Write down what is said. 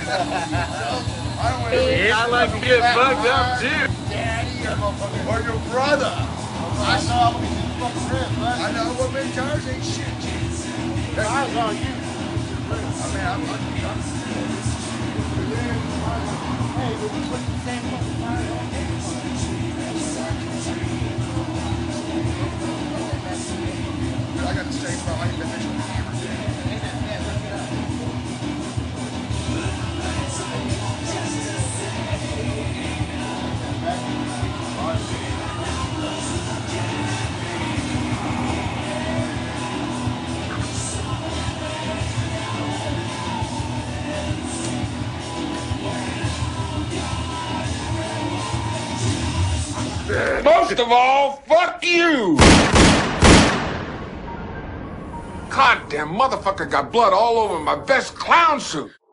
I like to get fucked up too. Daddy or your brother. I know what big cars ain't shit. Eyes on you. I mean, I'm Hey, but we put the same fucking tires on I got to stay for I ain't been mentioning hammer. Most of all, fuck you! Goddamn motherfucker got blood all over my best clown suit.